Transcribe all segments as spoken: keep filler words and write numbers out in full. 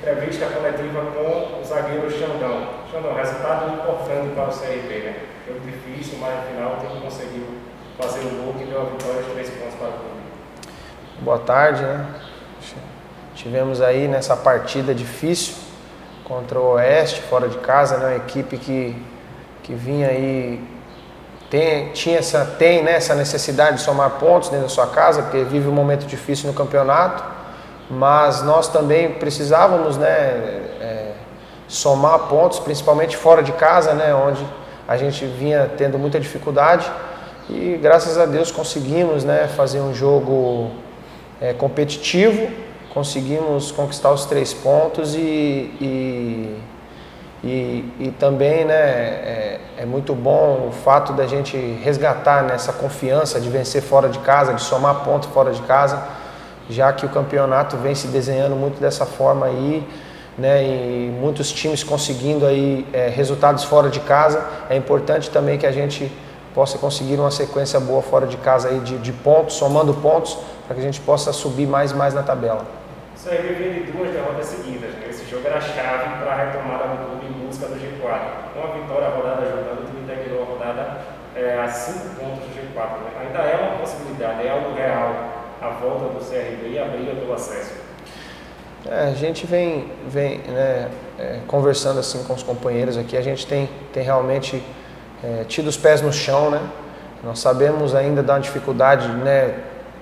entrevista coletiva com o zagueiro Xandão. Xandão, resultado importante para o C R B, né? Jogo difícil, mas no final o time conseguiu fazer o gol que deu a vitória de três pontos para o clube. Boa tarde, né? Tivemos aí nessa partida difícil contra o Oeste, fora de casa, né? Uma equipe que, que vinha aí, tem, tinha essa, tem né, essa necessidade de somar pontos dentro da sua casa, porque vive um momento difícil no campeonato, mas nós também precisávamos, né, é, somar pontos, principalmente fora de casa, né, onde a gente vinha tendo muita dificuldade, e graças a Deus conseguimos, né, fazer um jogo é, competitivo, conseguimos conquistar os três pontos e, e, e, e também, né, é, é muito bom o fato da gente resgatar nessa confiança de vencer fora de casa, de somar pontos fora de casa, já que o campeonato vem se desenhando muito dessa forma aí, né, e muitos times conseguindo aí é, resultados fora de casa. É importante também que a gente possa conseguir uma sequência boa fora de casa aí de, de pontos, somando pontos, para que a gente possa subir mais e mais na tabela. O C R B veio de duas derrotas seguidas, né? Esse jogo era chave para a retomada do clube em busca do G quatro. Com a vitória, a rodada jogando, o time terminou a rodada é, a cinco pontos do G quatro. Né? Ainda é uma possibilidade, é algo real a volta do C R B e a briga pelo acesso. É, a gente vem, vem né, é, conversando assim com os companheiros aqui, a gente tem, tem realmente é, tido os pés no chão, né? Nós sabemos ainda da dificuldade, né?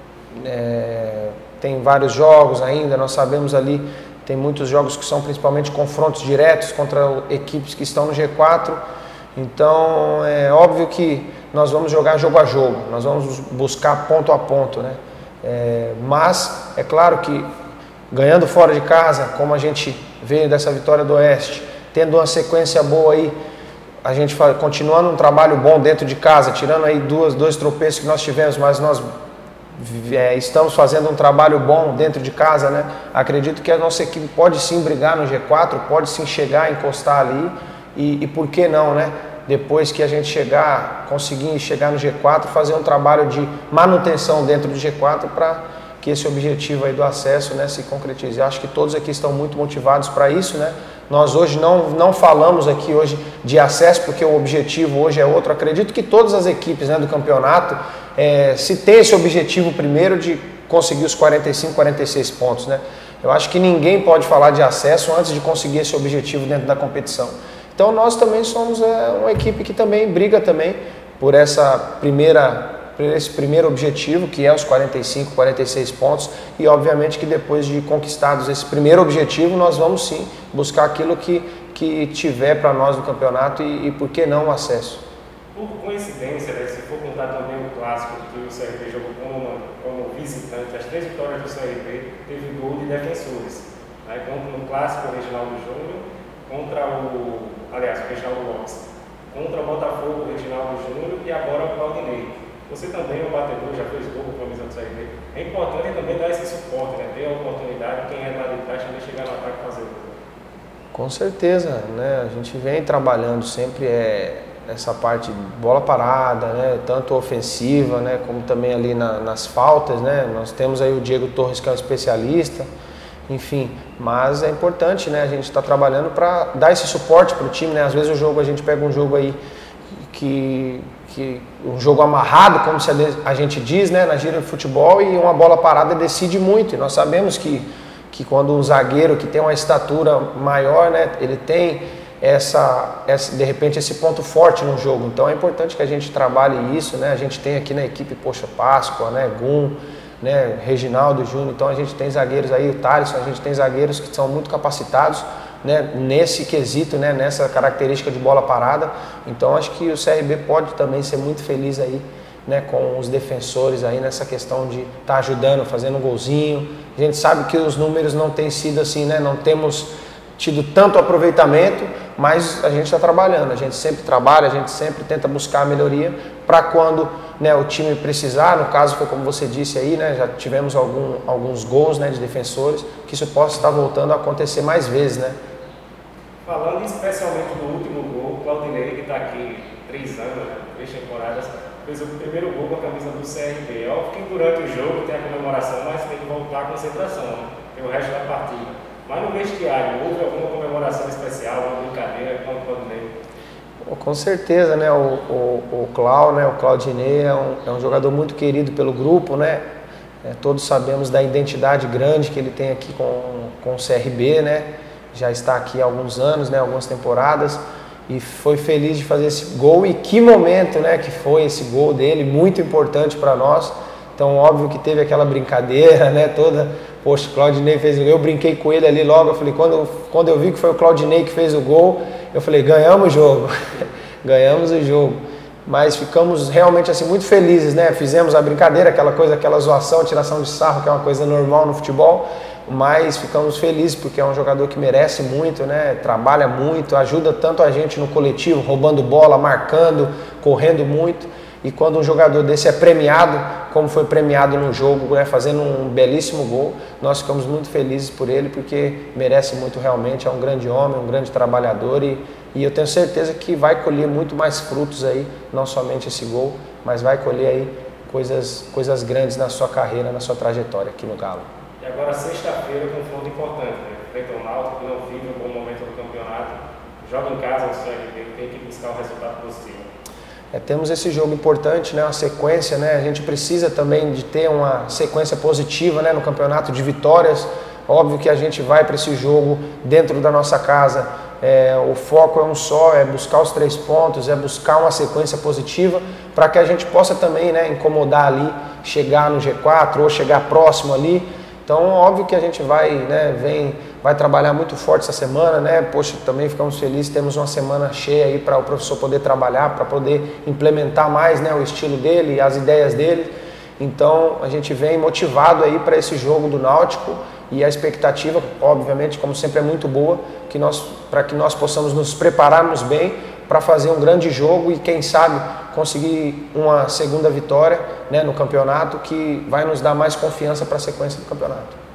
É, tem vários jogos ainda, nós sabemos ali, tem muitos jogos que são principalmente confrontos diretos contra equipes que estão no G quatro, então é óbvio que nós vamos jogar jogo a jogo, nós vamos buscar ponto a ponto, né? É, mas é claro que ganhando fora de casa, como a gente veio dessa vitória do Oeste, tendo uma sequência boa aí, a gente faz, continuando um trabalho bom dentro de casa, tirando aí duas, dois tropeços que nós tivemos, mas nós é, estamos fazendo um trabalho bom dentro de casa, né? Acredito que a nossa equipe pode sim brigar no G quatro, pode sim chegar, encostar ali e, e por que não, né? Depois que a gente chegar, conseguir chegar no G quatro, fazer um trabalho de manutenção dentro do G quatro para que esse objetivo aí do acesso, né, se concretize. Eu acho que todos aqui estão muito motivados para isso, né? Nós hoje não, não falamos aqui hoje de acesso porque o objetivo hoje é outro. Acredito que todas as equipes, né, do campeonato é, se tem esse objetivo primeiro de conseguir os quarenta e cinco, quarenta e seis pontos, né? Eu acho que ninguém pode falar de acesso antes de conseguir esse objetivo dentro da competição. Então nós também somos é, uma equipe que também briga também por essa primeira esse primeiro objetivo, que é os quarenta e cinco, quarenta e seis pontos, e obviamente que depois de conquistados esse primeiro objetivo, nós vamos sim buscar aquilo que, que tiver para nós no campeonato e, e por que não o acesso. Por coincidência, né, se for contar também o clássico que o C R B jogou como, como visitante, as três vitórias do C R B teve gol de defensores, né, contra no clássico o Reginaldo Júnior, contra o, aliás, o Reginaldo Lopes, contra o Botafogo, o Reginaldo Júnior e agora o Claudinei. Você também é um batedor, já fez gol com a camisa do C R B. É importante também dar esse suporte, né? Ter a oportunidade, quem é lá de trás também chegar no ataque e fazer gol. Com certeza, né? A gente vem trabalhando sempre é, essa parte de bola parada, né? Tanto ofensiva, né? Como também ali na, nas faltas, né? Nós temos aí o Diego Torres, que é um especialista, enfim. Mas é importante, né? A gente está trabalhando para dar esse suporte para o time, né? Às vezes o jogo, a gente pega um jogo aí que... que um jogo amarrado, como a gente diz, né, na gíria de futebol, e uma bola parada decide muito. E nós sabemos que, que quando um zagueiro que tem uma estatura maior, né, ele tem essa, essa, de repente esse ponto forte no jogo. Então é importante que a gente trabalhe isso, né? A gente tem aqui na equipe, poxa, Páscoa, né, Gum, né, Reginaldo Júnior, então a gente tem zagueiros aí, o Thaleson, a gente tem zagueiros que são muito capacitados, né, nesse quesito, né, nessa característica de bola parada. Então acho que o C R B pode também ser muito feliz aí, né, com os defensores aí nessa questão de estar tá ajudando, fazendo um golzinho. A gente sabe que os números não têm sido assim, né, não temos tido tanto aproveitamento, mas a gente está trabalhando, a gente sempre trabalha, a gente sempre tenta buscar a melhoria para quando, né, o time precisar. No caso foi como você disse aí, né, já tivemos algum, alguns gols, né, de defensores, que isso possa estar voltando a acontecer mais vezes, né. Falando especialmente do último gol, o Claudinei, que está aqui três anos, né, três temporadas, fez o primeiro gol com a camisa do C R B. É óbvio que durante o jogo tem a comemoração, mas tem que voltar à concentração, né? Tem o resto da partida. Mas no vestiário, houve alguma comemoração especial, uma brincadeira com o Claudinei? Com certeza, né? O, o, o Clau, né? O Claudinei é um, é um jogador muito querido pelo grupo, né? É, todos sabemos da identidade grande que ele tem aqui com, com o C R B, né? Já está aqui há alguns anos, né? Algumas temporadas, e foi feliz de fazer esse gol. E que momento, né? Que foi esse gol dele, muito importante para nós. Então, óbvio que teve aquela brincadeira, né? Toda, poxa, o Claudinei fez o gol. Eu brinquei com ele ali logo. Eu falei, quando, quando eu vi que foi o Claudinei que fez o gol, eu falei, ganhamos o jogo, ganhamos o jogo. Mas ficamos realmente assim muito felizes, né? Fizemos a brincadeira, aquela coisa, aquela zoação, tiração de sarro, que é uma coisa normal no futebol. Mas ficamos felizes porque é um jogador que merece muito, né? Trabalha muito, ajuda tanto a gente no coletivo, roubando bola, marcando, correndo muito. E quando um jogador desse é premiado, como foi premiado no jogo, né, fazendo um belíssimo gol, nós ficamos muito felizes por ele, porque merece muito realmente, é um grande homem, um grande trabalhador, e, e eu tenho certeza que vai colher muito mais frutos aí, não somente esse gol, mas vai colher aí coisas, coisas grandes na sua carreira, na sua trajetória aqui no Galo. E agora sexta-feira, confronto importante, né? Frente ao Náutico, que não vive um bom momento do campeonato, joga em casa, o C R B tem que buscar um resultado positivo. É, temos esse jogo importante, né, uma sequência, né, a gente precisa também de ter uma sequência positiva, né, no campeonato de vitórias. Óbvio que a gente vai para esse jogo dentro da nossa casa, é, o foco é um só, é buscar os três pontos, é buscar uma sequência positiva para que a gente possa também, né, incomodar ali, chegar no G quatro ou chegar próximo ali. Então, óbvio que a gente vai, né, vem, vai trabalhar muito forte essa semana, né? Poxa, também ficamos felizes, temos uma semana cheia aí para o professor poder trabalhar, para poder implementar mais, né, o estilo dele, as ideias dele. Então, a gente vem motivado aí para esse jogo do Náutico, e a expectativa, obviamente, como sempre, é muito boa, que nós, para que nós possamos nos prepararmos bem para fazer um grande jogo e, quem sabe, conseguir uma segunda vitória, né, no campeonato, que vai nos dar mais confiança para a sequência do campeonato.